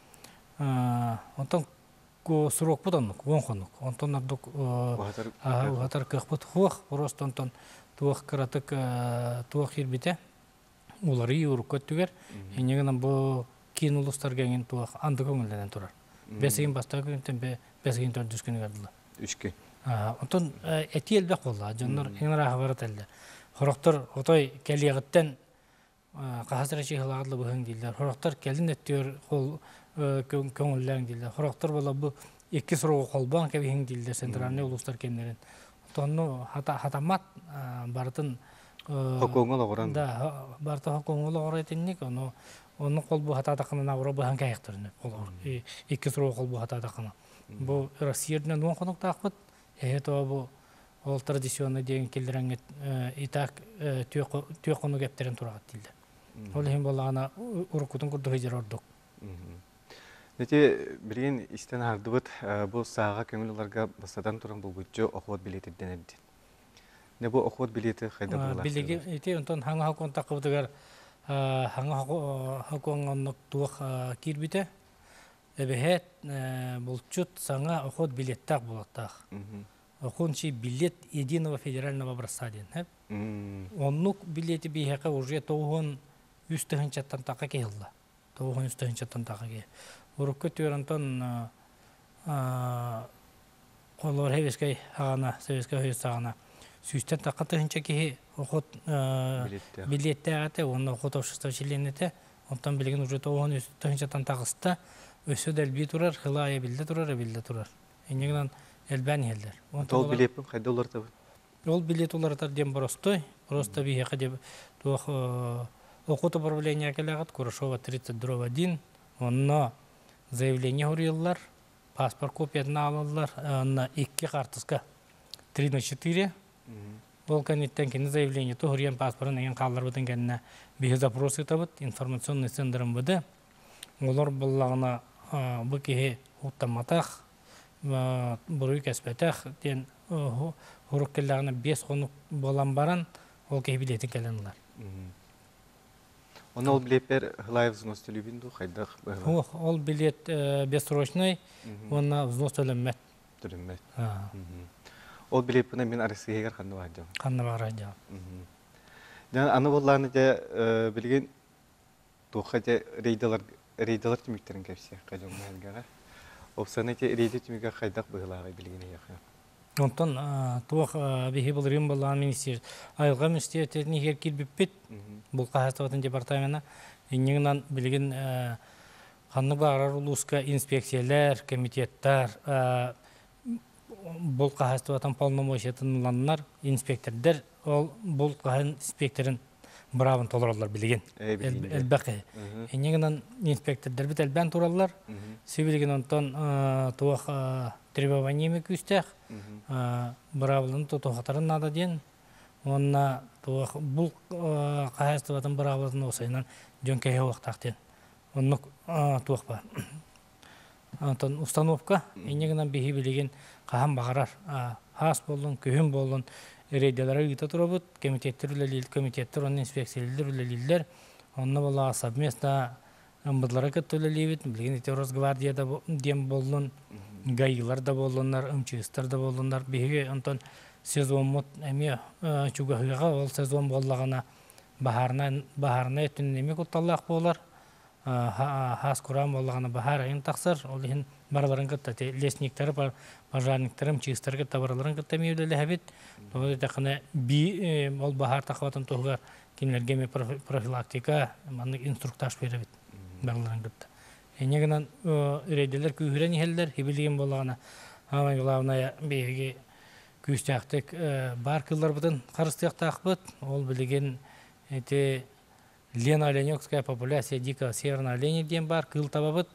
Онтон сурок будан оң конук. Онтон ардык ухатар кыхпыт хуах просто онтон туох кыратык туох ирбите улары юрук көттүгер энегенен бу кийин улустар кеңин туох анды көңүлденен турар. Бесигин бастагы күнтен бесигин төрдүс күнү кардылар. Үшкү. Онтон эти элбек болла, жоннор эңер ахабарат элде. Хороктор отой келиягыттен кахасыра чыгылагыдлы быһың дилдер. Хороктор келдин эттер кол көңүлләң дилдер. Хороктор бола бу эки суроо колбан кебиһиң дилдер центральный улустар кемнерин. Тонну хатамат бартын хокоңол огоран. Да, барта хокоңол огоретинник, оны колбу хататакына нагыра быһың кайыктырны. Эки суроо колбу хататакына. Бу Россияден он конук тақпыт. Это бу ол традиционный деген келдерәңет итак түйөкону кептерен турат дилде. Ол хем болгана урукутун курду хижер ордук. Нете билген истен ардыбыт бу сага көңүлләргә басадан туран булгычы охот билети денелди. Не бу охот билети кайда булат? Билеги ите онтон хаңа хакон такыбыдыгар хаңа хаконнок туак кирбите. Эбехет булчут саңа охот билеттак булаттак. Охончи билет единого федерального образца ден. Оннук билети бихека уже тоғын үстігіншаттан тақа кейілді. Тоғын үстігіншаттан тақа кейілді. Урукка түйерантон қолор хевескай ағана, севескай хевес ағана. Сүйістен тақа тығынша кейі охот билетті ағаты, оны охот общество членеті. Онтан білген уже тоғын үстігіншаттан тақысты. Өсі дәлбей тұрар, хылайы білді тұрар. Енегінен әлбән елдер. Ол билет бұл қайда олар табы? Ол билет олар дем боростой. Просто бейхе деп оқут управление келағат, Курашова 32-1. Онна заявление урылар, паспорт копиятын алалар, онна 2 картыска 3/4. Ол кәнеттен кені заявление тұғырген паспорын еген қалар бұдың кәніне бейхе запросы табыт, информационный центрым бұды. Олар болағына бұл кеге ұттаматақ, бұруй кәспәтәқ, ден ғұрық келлағына 5 қонық болан баран, ол кеге билетін кәленілер. Оны ол билеттер ғылай взнос төлебінді қайдақ? Ол билет бессрочный, оны взнос төлеммет. Төлеммет. Ол билет бұна мен арысығығар қанды бар жау? Қанды бар жау. Аны болағыны де білген тұққа де рейдалар түміктерін кәпсе қайдың мәлгіға. Опсаны те рейді түмігі қайдақ бұғылағы білгені яқы. Онтан туақ бейхе бұл рим болған министер. Айылға министертерін егер келбеппет, бұл қағастығатын департамена, енеңінен білген қанны бағарар ұлысқа инспекциялар, комитеттар, бұл қағастығатын полномочиятын ұланлар, инспектордар, бұл қағын инспекторын бравын толыралар білген. Әлбәқі. Енегінен инспектордар біт әлбән тұралар. Сөйбілген онтан туақ требованиями күстәқ. Бравылын тұтуғатарын нада ден. Онна туақ бұл қағастығатын бравылын осайынан жөн кәйе уақтақ ден. Онны туақ бар. Онтан установка. Енегінен бейі білген қаған бағарар. Хас болын, күйін болын. Рейделері үйті тұрабыт, комитеттер үлелейді, комитеттер, оның инспекциялер үлелейділер. Онны бола совместно ұмбыдлары күтті үлелейбіт, білген еті Росгвардияда дем болын, гайылар да болынлар, ұмчығыстар да болынлар. Бейге онтан сезон мұт әме чуғығыға, ол сезон болағына бағарына өттінің әме күтталлақ болар. Хас құрам болағына бағар айын тақсар, ол ең бараларын күтті, лесниктері, пожарниктері, ұмчығыстары күтті бараларын күтті мейілділі әбет. Ол етақына ол бағар тақуатын тұғығар кемлерге профилактика, инструктаж беребет бараларын күтті. Енегінен үрейделер күйірен елдер, хебілген болағына амай главная бейге күйістяқтық бар кыллар бұдын қарыстияқтақ бұд, ол білген Лена оленёкская популяция дикого северного оленя дем бар, кыл табабыт.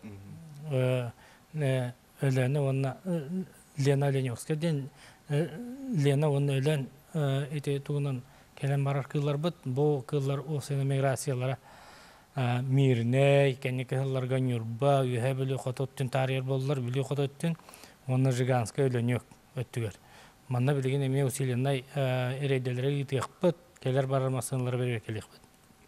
Өлені онна Лена оленёкская ден Лена онна өлен эти туғынан келен барар кыллар бұд. Бұл кыллар осыны миграциялара мирней, кәне кылларға нюрба, үйе білі қототтын тарихер болылар, білі қототтын, онна жиганская оленёк өттігер. Манна білген еме усиленай эрейделері етіғіп бұд, келер барармасынлары берер келек бұд.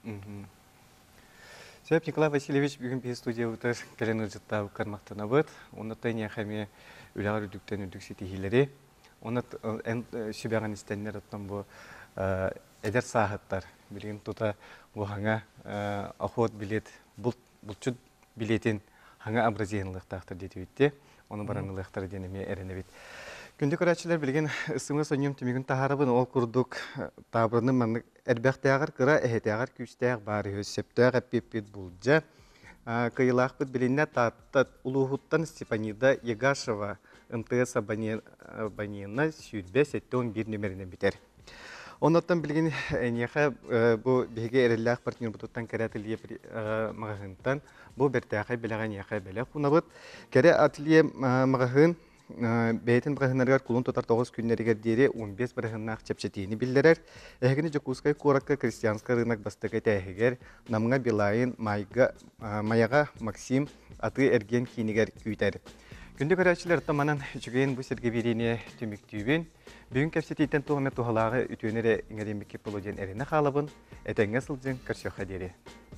Сөйіп Николай Васильевич бүгін бей студия ұтыр кәлен ұжытта ұқармақтана бұд. Оны тәне қәме үлағар үдіктен үдік сетихилері. Оны сөбәған істәнлер ұттан бұл эдер сағыттар. Білген тұта бұғаңа охот билет, бұлчуд билетін хаңа абразиянлықтақтыр деті өтті. Оны баранылықтар денеме әріне бет. Күнді көрәтшілер білген ысымы соньем түмігін тағарыбын ол күрдік табырының мәнік әрбәқтәғір қыра әхетәғір күстәғ бары өссептәғ әппеппет бұлжа. Кыйлақ бұд білінне таттат ұлығыттан Степанида Егашева МТС абонена сүйдбе 7-11 нөмерінен бітер. Оннаттан білген әнеға бұл беге әрілләқ партнер бұтыттан кәрі атылие мағағынтан бұл бәртәғай біліған еға бәлі құнабыд. Кәрі атылие мағағын бәйтін бірағынарғар құлын тұтар 9 күннерігер дері 15 бірағыннақ чепчетейіні білдерер. Әгіні Жокускай қораққа крестьянска рынок бастығы тәйгер намыңа Билайын Маяға Максим аты әрген кейінігер күйтер. Күнді көрәтшілер таманан жүгейін бұл серге беріне түміктүйбен. Бүгін кәпсетейтен туғаме туғалағы үтөнері іңерен бекеп болуден әріне қалабын. Әтәңе сылжын көрсеуға дере.